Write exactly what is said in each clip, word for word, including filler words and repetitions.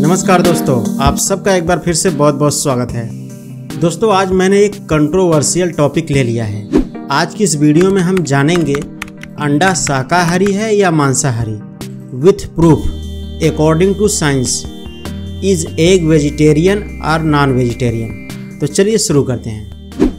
नमस्कार दोस्तों, आप सबका एक बार फिर से बहुत बहुत स्वागत है। दोस्तों, आज मैंने एक कंट्रोवर्शियल टॉपिक ले लिया है। आज की इस वीडियो में हम जानेंगे अंडा शाकाहारी है या मांसाहारी। With proof according to science, is egg vegetarian और नॉन वेजिटेरियन। तो चलिए शुरू करते हैं।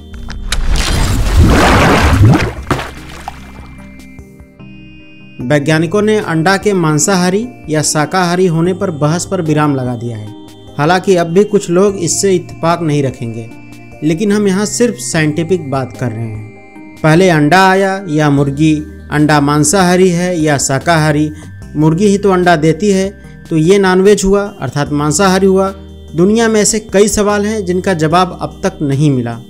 वैज्ञानिकों ने अंडा के मांसाहारी या शाकाहारी होने पर बहस पर विराम लगा दिया है। हालांकि अब भी कुछ लोग इससे इत्तेफाक नहीं रखेंगे, लेकिन हम यहाँ सिर्फ साइंटिफिक बात कर रहे हैं। पहले अंडा आया या मुर्गी। अंडा मांसाहारी है या शाकाहारी। मुर्गी ही तो अंडा देती है, तो ये नॉनवेज हुआ अर्थात मांसाहारी हुआ। दुनिया में ऐसे कई सवाल हैं जिनका जवाब अब तक नहीं मिला।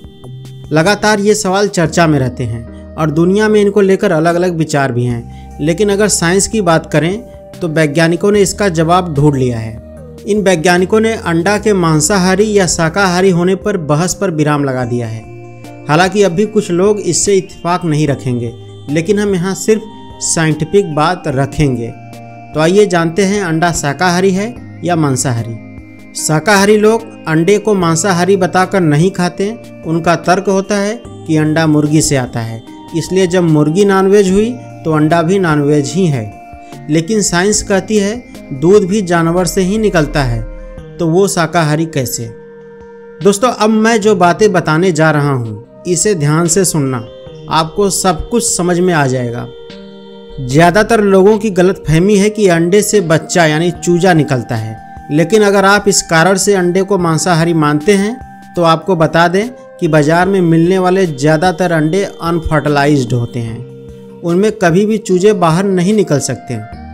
लगातार ये सवाल चर्चा में रहते हैं और दुनिया में इनको लेकर अलग अलग विचार भी हैं। लेकिन अगर साइंस की बात करें तो वैज्ञानिकों ने इसका जवाब ढूंढ लिया है। इन वैज्ञानिकों ने अंडा के मांसाहारी या शाकाहारी होने पर बहस पर विराम लगा दिया है। हालांकि अब भी कुछ लोग इससे इत्तेफाक नहीं रखेंगे, लेकिन हम यहाँ सिर्फ साइंटिफिक बात रखेंगे। तो आइए जानते हैं अंडा शाकाहारी है या मांसाहारी। शाकाहारी लोग अंडे को मांसाहारी बताकर नहीं खाते। उनका तर्क होता है कि अंडा मुर्गी से आता है, इसलिए जब मुर्गी नॉनवेज हुई तो अंडा भी नॉनवेज ही है। लेकिन साइंस कहती है दूध भी जानवर से ही निकलता है, तो वो शाकाहारी कैसे। दोस्तों, अब मैं जो बातें बताने जा रहा हूँ इसे ध्यान से सुनना, आपको सब कुछ समझ में आ जाएगा। ज़्यादातर लोगों की गलतफहमी है कि अंडे से बच्चा यानी चूजा निकलता है। लेकिन अगर आप इस कारण से अंडे को मांसाहारी मानते हैं तो आपको बता दें कि बाज़ार में मिलने वाले ज़्यादातर अंडे अनफर्टिलाइज्ड होते हैं। उनमें कभी भी चूजे बाहर नहीं निकल सकते।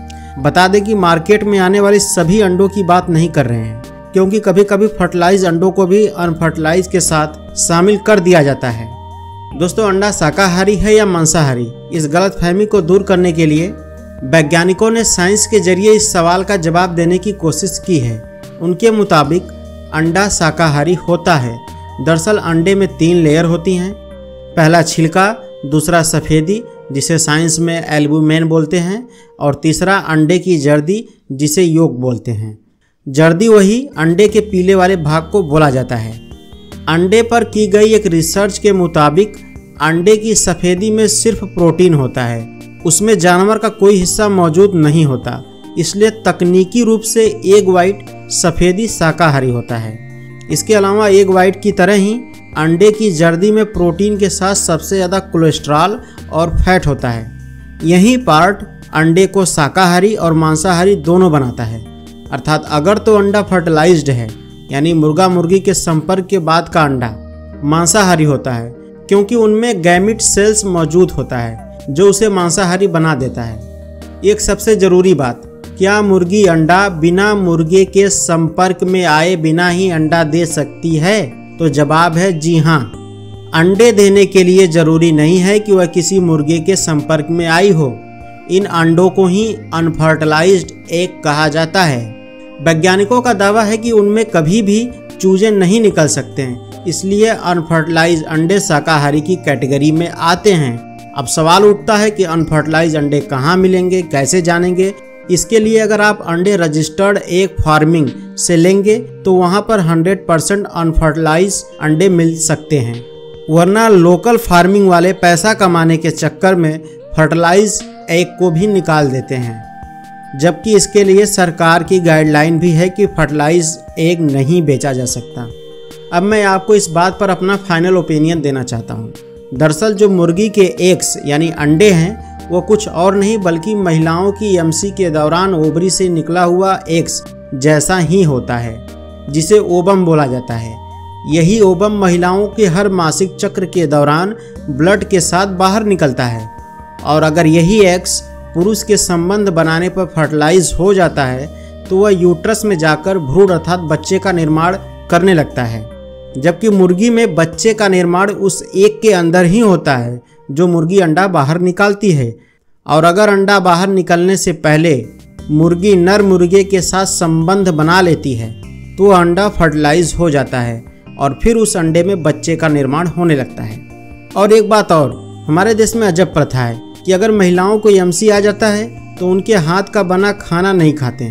बता दें कि मार्केट में आने वाली सभी अंडों की बात नहीं कर रहे हैं, क्योंकि कभी कभी फर्टिलाइज अंडों को भी अनफर्टिलाइज के साथ शामिल कर दिया जाता है। दोस्तों, अंडा शाकाहारी है या मांसाहारी, इस गलतफहमी को दूर करने के लिए वैज्ञानिकों ने साइंस के जरिए इस सवाल का जवाब देने की कोशिश की है। उनके मुताबिक अंडा शाकाहारी होता है। दरअसल अंडे में तीन लेयर होती हैं। पहला छिलका, दूसरा सफ़ेदी जिसे साइंस में एल्बुमेन बोलते हैं, और तीसरा अंडे की जर्दी जिसे योक बोलते हैं। जर्दी वही अंडे के पीले वाले भाग को बोला जाता है। अंडे पर की गई एक रिसर्च के मुताबिक अंडे की सफ़ेदी में सिर्फ प्रोटीन होता है, उसमें जानवर का कोई हिस्सा मौजूद नहीं होता। इसलिए तकनीकी रूप से एग वाइट सफ़ेदी शाकाहारी होता है। इसके अलावा एग वाइट की तरह ही अंडे की जर्दी में प्रोटीन के साथ सबसे ज़्यादा कोलेस्ट्रॉल और फैट होता है। यही पार्ट अंडे को शाकाहारी और मांसाहारी दोनों बनाता है। अर्थात अगर तो अंडा फर्टिलाइज्ड है यानी मुर्गा मुर्गी के संपर्क के बाद का अंडा मांसाहारी होता है, क्योंकि उनमें गैमिट सेल्स मौजूद होता है जो उसे मांसाहारी बना देता है। एक सबसे ज़रूरी बात, क्या मुर्गी अंडा बिना मुर्गे के संपर्क में आए बिना ही अंडा दे सकती है? तो जवाब है जी हाँ। अंडे देने के लिए जरूरी नहीं है कि वह किसी मुर्गे के संपर्क में आई हो। इन अंडों को ही अनफर्टिलाइज्ड एग कहा जाता है। वैज्ञानिकों का दावा है कि उनमें कभी भी चूजे नहीं निकल सकते हैं, इसलिए अनफर्टिलाइज्ड अंडे शाकाहारी की कैटेगरी में आते हैं। अब सवाल उठता है कि अनफर्टिलाइज्ड अंडे कहाँ मिलेंगे, कैसे जानेंगे। इसके लिए अगर आप अंडे रजिस्टर्ड एग फार्मिंग से लेंगे तो वहाँ पर हंड्रेड परसेंट अनफर्टिलाइज अंडे मिल सकते हैं। वरना लोकल फार्मिंग वाले पैसा कमाने के चक्कर में फर्टिलाइज एग को भी निकाल देते हैं, जबकि इसके लिए सरकार की गाइडलाइन भी है कि फर्टिलाइज एग नहीं बेचा जा सकता। अब मैं आपको इस बात पर अपना फाइनल ओपिनियन देना चाहता हूँ। दरअसल जो मुर्गी के एग्स यानी अंडे हैं वो कुछ और नहीं बल्कि महिलाओं की एमसी के दौरान ओवरी से निकला हुआ एग्स जैसा ही होता है, जिसे ओवम बोला जाता है। यही ओवम महिलाओं के हर मासिक चक्र के दौरान ब्लड के साथ बाहर निकलता है, और अगर यही एग्स पुरुष के संबंध बनाने पर फर्टिलाइज हो जाता है तो वह यूट्रस में जाकर भ्रूण अर्थात बच्चे का निर्माण करने लगता है। जबकि मुर्गी में बच्चे का निर्माण उस एग के अंदर ही होता है जो मुर्गी अंडा बाहर निकालती है। और अगर अंडा बाहर निकलने से पहले मुर्गी नर मुर्गे के साथ संबंध बना लेती है तो अंडा फर्टिलाइज हो जाता है और फिर उस अंडे में बच्चे का निर्माण होने लगता है। और एक बात और, हमारे देश में अजब प्रथा है कि अगर महिलाओं को एमसी आ जाता है तो उनके हाथ का बना खाना नहीं खाते,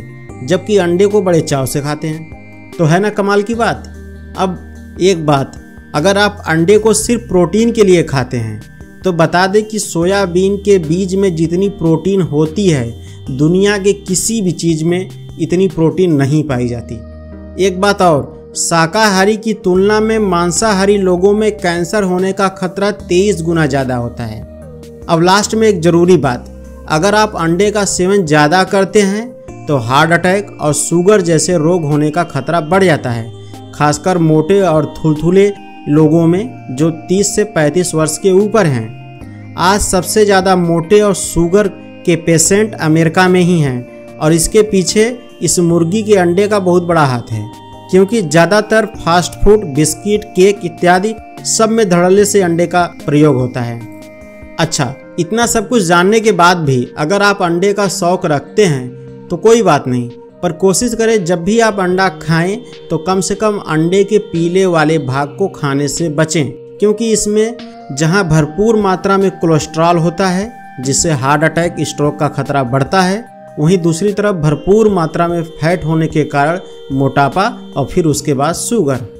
जबकि अंडे को बड़े चाव से खाते हैं। तो है ना कमाल की बात। अब एक बात, अगर आप अंडे को सिर्फ प्रोटीन के लिए खाते हैं तो बता दें कि सोयाबीन के बीज में जितनी प्रोटीन होती है दुनिया के किसी भी चीज़ में इतनी प्रोटीन नहीं पाई जाती। एक बात और, शाकाहारी की तुलना में मांसाहारी लोगों में कैंसर होने का खतरा तेईस गुना ज़्यादा होता है। अब लास्ट में एक ज़रूरी बात, अगर आप अंडे का सेवन ज़्यादा करते हैं तो हार्ट अटैक और शुगर जैसे रोग होने का खतरा बढ़ जाता है, खासकर मोटे और थुलथुले लोगों में जो तीस से पैंतीस वर्ष के ऊपर हैं। आज सबसे ज़्यादा मोटे और शुगर के पेशेंट अमेरिका में ही हैं और इसके पीछे इस मुर्गी के अंडे का बहुत बड़ा हाथ है, क्योंकि ज़्यादातर फास्ट फूड, बिस्किट, केक इत्यादि सब में धड़ल्ले से अंडे का प्रयोग होता है। अच्छा, इतना सब कुछ जानने के बाद भी अगर आप अंडे का शौक रखते हैं तो कोई बात नहीं, पर कोशिश करें जब भी आप अंडा खाएं तो कम से कम अंडे के पीले वाले भाग को खाने से बचें, क्योंकि इसमें जहां भरपूर मात्रा में कोलेस्ट्रॉल होता है जिससे हार्ट अटैक, स्ट्रोक का खतरा बढ़ता है, वहीं दूसरी तरफ भरपूर मात्रा में फैट होने के कारण मोटापा और फिर उसके बाद शुगर।